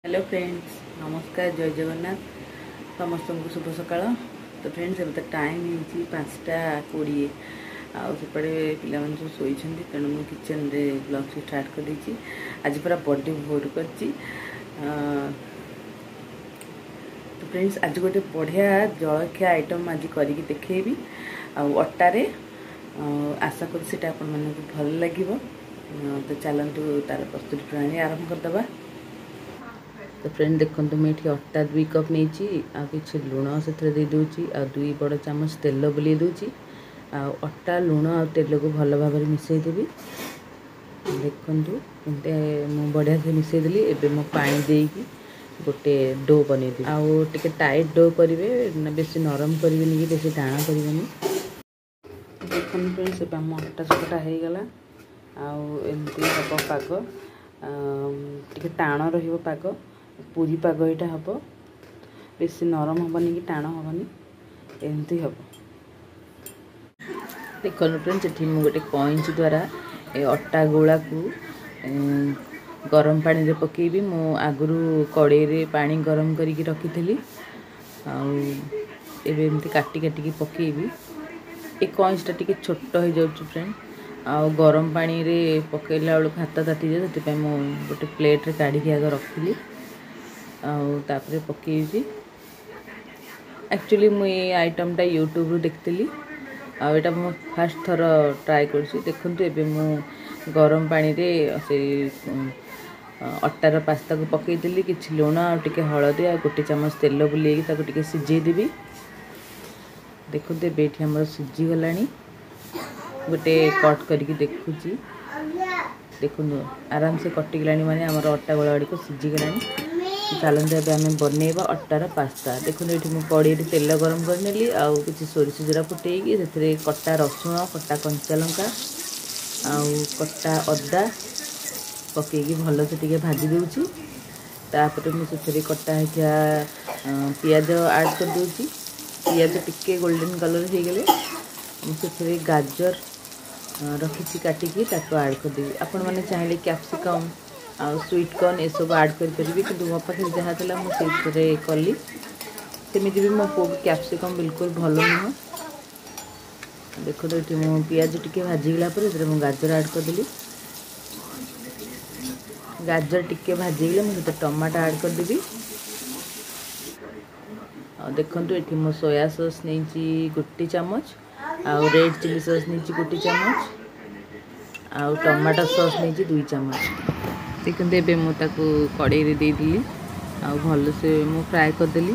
Hello friends, नमस्कार, जय जगन्नाथ। समस्त को शुभ सकाळ। तो फ्रेंड्स अब तो टाइम हो 5:20 आउपटे पिला सब शोई तेणु मुझे किचन रे ब्लॉग स्टार्ट कर देछि। आज पूरा बर्थडे भोर कर। तो फ्रेंड्स आज गोटे बढ़िया जलखिया आइटम आज करके देखेबी अट्टारे। आशा कर आपण मानक भल लगे। तो चलतु तार प्रस्तुति प्रणाली आरंभ करदे। तो फ्रेंड देखो मुझे अट्टा 2 कप नहीं कि लुण से दे दूची 2 बड़ चामच तेल बुले दूची अट्टा लुण आ तेल को भल भाव मिसईदेवी। देखु मुझे बढ़िया से मिसईदेली। एवं मो पानी देकी गोटे डो बनईदी आटे टाइट डो करेंगे, बेसी नरम करेंगे कि बेसी टाण करेंगे। देखो फ्रेंड्स आम अट्टा चकटा हो गला आमती हम पाग टे टाण रग पूरी पाग यहाँ हम बेसी नरम हेनी कि टाण हेनी एमती हम। देखो फ्रेंड्स ये मुझे गोटे कईंच द्वारा अट्टा गोला को गरम पानी रे पकेबी। मु आगुरु कड़े रे पानी गरम करके रखी एमती काटी काटिकी पकेबी। ए कईंचटा टिके छोट हो जाउछु फ्रेंड गरम पानी रे पकेला बेलू हाथ ताती जाए से गोटे प्लेट रे काढ़ी आग रखिली तापर पकेबी। एक्चुअली मुझे ये आइटमटा यूट्यूब रू देखती आटा मो फास्ट थर ट्राए कर। देखु एबे मु गरम पानी रे से अट्टार पास्ता को पकईदेली कि लुण आटे हलदी आ गोटे चामच तेल बुले सिझेदेवी। देखु ये आम सिझीगला गोटे कट करके देखुची। देखु आराम से कटिगला माने आमर अट्टा गोला गुड़ी सिझीगला। चलते अब आम बनइबा अट्टार पास्ता। देखो ये मुझे कड़े तेल गरम करनेली कि सोरिष जीरा फुटेकी से कटा रसुण कटा कंचा लंका कटा अदा पकईकी भल से टे भाजी दूची। तापर मुझे कटा होता पियाज ऐड कर दूची। पियाज टिके गोल्डन कलर हो गले मुझे गाजर रखी काटिकी ऐड करदेवी। आपण मैंने चाहिए कैप्सिकम आ स्वीट कॉर्न ये सब ऐड करी कि मो पाखे जहाँ था मुझे कली सेमती भी मो पो कैप्सिकम बिल्कुल भल नुह। देखो ये मो पियाज टिके भाजीगला मुझे गाजर ऐड करदेली। गाजर टिके भाजीगले मुझे टमाटो ऐड करदेवी। देखो ये मो सोया सॉस नहीं गोटे चामच रेड चिली सॉस नहीं गोटे चामच टमाटो सॉस नहीं 2 चामच। देखो ये मुझे कड़े देदी भल से मु फ्राए करदेली।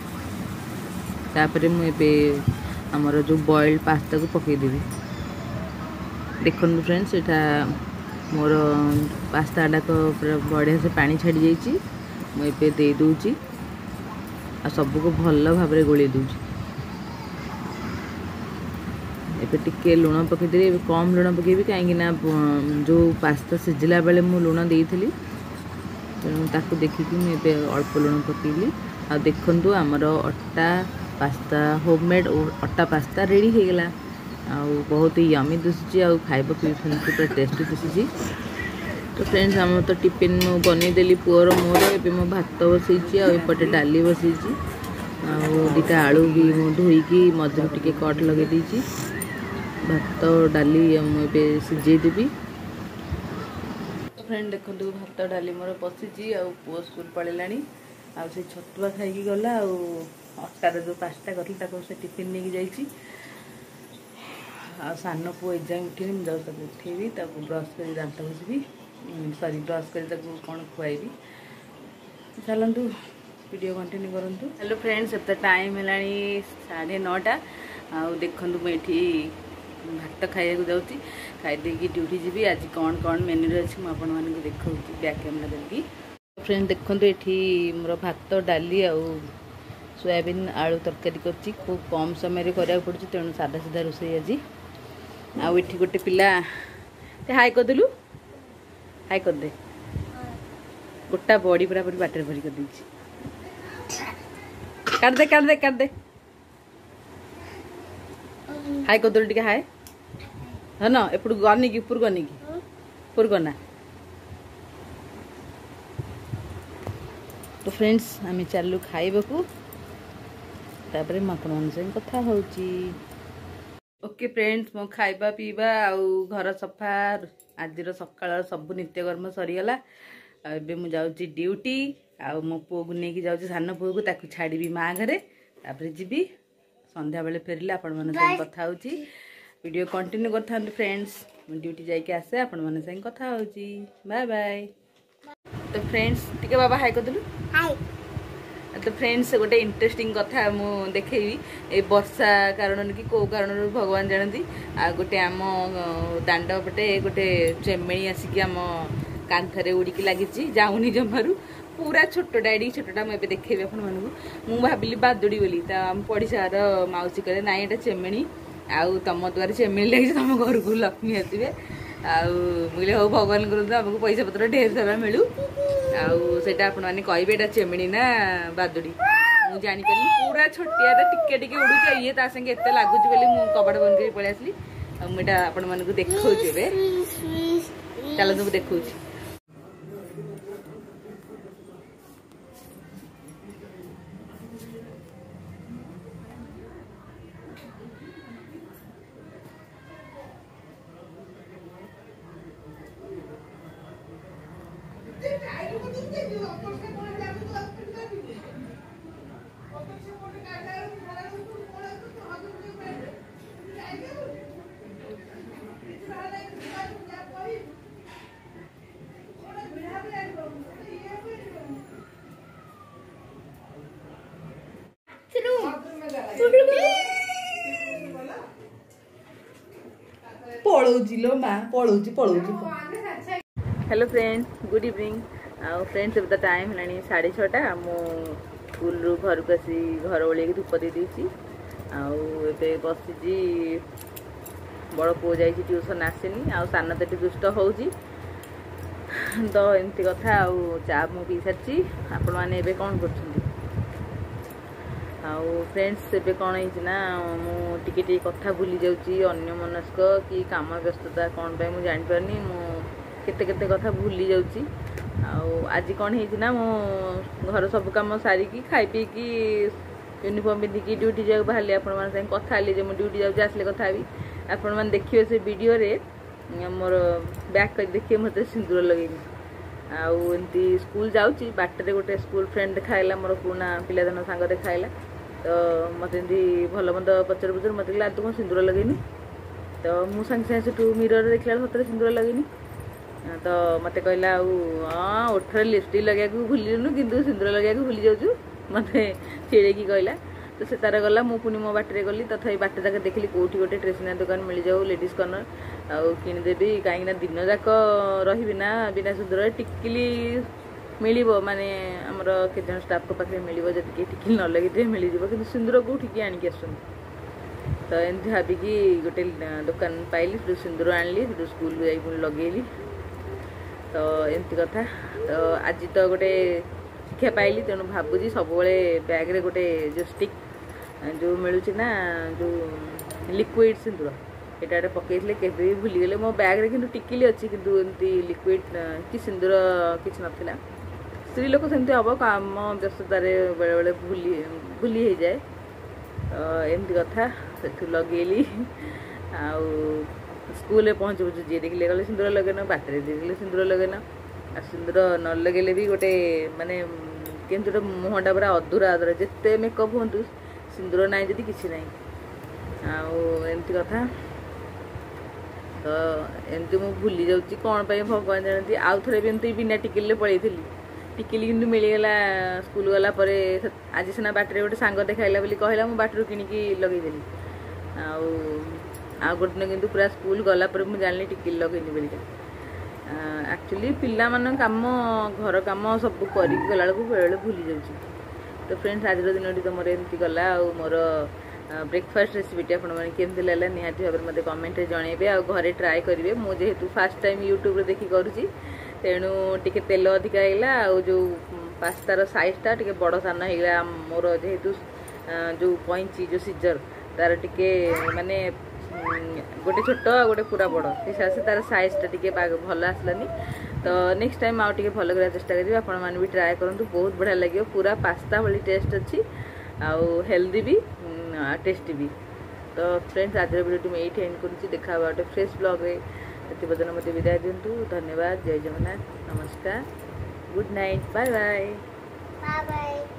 तापर मुझे आमर जो बॉइल्ड पास्ता को पकईदेवी। देखो फ्रेंड्स यहाँ मोर पास्ताटा तो पूरा बढ़िया से पानी छाड़ी जाइए। मुझे दे दूची आ सबको भल भाव गोल दूची। एबे टिके लुण पकईदेली। कम लुण पकेबी कहीं जो पास्ता सिझला बेले मु लुण देइथिली तेणु ताकू देखिकी मुझे अल्प लुण पकेली। आ देखंतु आमर अट्टा पास्ता होममेड अट्टा पास्ता रेडी हो गला बहुत ही यमी दिशुची खाइबा पूरा टेस्टी दिशुची। तो फ्रेंड्स आम तो टिफिन मु बनईदेली पुअर मोर। एबे मो भात बसईची आउपटे डाली बसईची दुटा आलू भी मु धोईकी मझे टिके कट लगे देइची। भात डाली मुझे सिझेदेवी। फ्रेंड देखो भात डाली मोर बसीची पुओ स्कूल पड़ेला से छतुआ खाई गला अट्टार जो पास्ता करी से टिफिन नहीं जाइए। सान पुओ एग्जाम उठे मुझे उठेबी ब्रश कर दांत घसीबी सॉरी ब्रश कर कौन खुआबी। चलतु वीडियो कंटिन्यू करूँ। हेलो फ्रेंड्स अब तो टाइम है 9:30 देखु मुझे भात खाइबा जाऊँगी खाईदे ड्यूटी जी। आज कौन कौन मेन्यू अच्छी मुझे देखा बैक कैमेरा करके। फ्रेंड देखो ये मोर भात डाली सोयाबीन आलू तरकारी कर खूब कम समय करा पड़े तेणु सादा सीधा रोषे आज आठी गोटे पिला हाई करदेलु हाई करदे गोटा बड़ी पूरा पूरी बाटर भरी कर काटदे काटदे काटदे हाई करदेलु टिके हाई है ना एपट गनी कि ऊपर गनी कि ऊपर गना तो फ्रेंड्स आम चलू खाइबाकू तापर आपण संग कथा होची। ओके फ्रेंड्स मो खाइबा पीबा आउ घर सफा आज सकाळ सब नित्यकर्म सरीगला। एबे मु जाउची ड्यूटी आउ मो पुओ को नेकी जाउची सान पुओ को ताकू छाड़ीबी माँ घरे तापर जीबी संध्या बेले फेरले आपण मन संग कथा होची। वीडियो कंटिन्यू करथान फ्रेंड्स मु ड्यूटी जाई के आसे आपण मन संग कथा होची। Bye bye. तो फ्रेंड्स टिके बाबा हाय कदलु हाय। तो फ्रेंड्स गोटे इंटरेस्टिंग कथा मु देखैबी ए वर्षा कारण कि को कारण भगवान जानती। आ गोटे आम दांड पटे गोटे चेमेणी आसिक आम कांथरे उड़िकी लगी जाऊनी जमारू पूरा छोट डायडी छोटा मुझे देखी आप मुझे भाविली बादुड़ी बोली आम पड़ीसार मौसी कहे ना ये चेमेणी आउ तुम द्वारा चेमेणी लगी तुम घर को लक्ष्मी आसवे मुझे हूँ भगवान करूँ आमको पैसा पत्र ढेर सारा मिलू आईटा आपण मैंने कहे चेमेणी ना बादुड़ी मुझे जापारी पूरा छोटिया टिके टिके उड़ू ये संगे एत लगुच बोली मुझे कबाड़ बंद कर पलि आसली मुझे आपण मानक देखा चलते देखा। हेलो फ्रेंड्स गुड इवनिंग आउ फ्रेंड्स अब द टाइम है 6:30 मो स्कूल रू घर को आसी घर ओल्ले धूप दे देसी आउ बसी बड़ पुओ जा ट्यूशन आसनी आउ सान तो दुष्ट हो तो एमती कथा आउ चा मु पी सारी आपण मैंने कौन कर फ्रेंड्स एबे कौन है मु टिके कथा भूली जाऊँगी अन्य मनस्क कि काम व्यस्तता कौन पे मुझे जापारनी केते केते कथा भूली जाऊँगी आज कौन है मो घर सब कम सारिकी खाई पीकी यूनिफॉर्म पिंधिकी ड्यूटी जाऊँ बाहर आपण संग कथा हेली जो ड्यूटी जाऊँ आसले कथा भी आपण मैंने देखिए से वीडियो रे मोर बैक कर देखिए मत सिंदूर लगेनी आमती स्कूल जाऊँगी बाटर गोटे स्कूल फ्रेंड देखाला मोर पुराना पिलादान सांग देखाला तो मत भल मंद पचर पचर मत कहला तू कौन सिंदूर लगेनी तो मुझे सागे सागे मिरर देखला सतरे सिंदूर लगेनी तो मत कहला हाँ ओठर लिपस्टिक लगे भूलुनु कि सिंदूर लगे भूली जाऊँ मत चिड़े कहला तो से तार गला मु पुणी मो बाटर गली तथा बाट जाक देखली कौटी गोटे स्टेशनरी दुकान मिल जाऊ लेडीज कर्नर आउ किदेवी कहीं दिन जाक रही ना बिना सुंदर टिकिली मिल माने आमर केजन स्टाफ पाखे मिल जी टिकिली न लगे मिल कि सिंदूर कौटी आणिक आस तो एमती भाविकी गोटे दुकान पाइली सिंदूर आनली स्कूल को जाई लगेली तो एमती कथा तो आज तो गोटे शिक्षा पाइली तेणु भावुँ सब बैग रे गोटे जो स्टिक जो मिलूँ ना जो लिक्विड सिंदूर यहाँ पकईले के भूलीगले मो बैग रे कि टिकिली अच्छी किंतु एमती लिक्विड कि सिंदूर किसी नाला स्त्री लोक सेमती हम काम व्यस्ततार बेले बेले भूली हो जाए एमती कथा से लगेली आउ स्कूल पहुँच पहुँच जी देखिले गले सिंदूर लगेन बाटर देखिले सिंदूर लगेन आ सिंदूर न लगेले भी गोटे माने केमती गोटे मुहटा पूरा अधूरा अधूरा जिते मेकअप हूँ सिंदूर ना जी किसी ना आमती कथा तो एमती मु भूली जाऊँगी कौन पे भगवान जानती आउ थे भी एमती बिना टिकिले पलि टिकिली कि मिलगला स्कूल गला पर आज सीना बाटर गोटे सांग देखाइला बोली कहला मु बाटर किणिकी लगेदेली आउ गोटे दिन पूरा स्कूल गला पर मुझे जानी टिकिली लगेनी बोलिका एक्चुअली पिला मान काम घर काम सब कर गला बेले भूली जाऊँ। तो फ्रेंड्स आज दिन तो मोर एमती गला मोर ब्रेकफास्ट रेसिपीटी आपमती लगा निहाती भाव में मत कमेंट जनइबे आ घरे ट्राए करेंगे मुझे फास्ट टाइम यूट्यूब देखी करुँची तेणु टिके तेल अधिका होगा जो पास्तार साइजटा टिके बड़ सान होगा मोर जेहेतु जो पैंची जो सीजर तार टिके माने गोटे छोट आ गोटे पूरा बड़ से तार साइजटा टी भल आसलानी तो नेक्स्ट टाइम आउ टे भल करा चेष्टा करेंगे आपण मैंने भी ट्राए करूँ बहुत बढ़िया लगे पूरा पास्ता भाई टेस्ट अच्छी आउ हेल्दी भी टेस्टी भी। तो फ्रेंड्स आज वीडियो मैं ये एंड कर देखा गोटे फ्रेश ब्लॉग रे बदन मत विदाय दिंतु। धन्यवाद। जय जगन्नाथ। नमस्कार। Good night. Bye bye. Bye bye.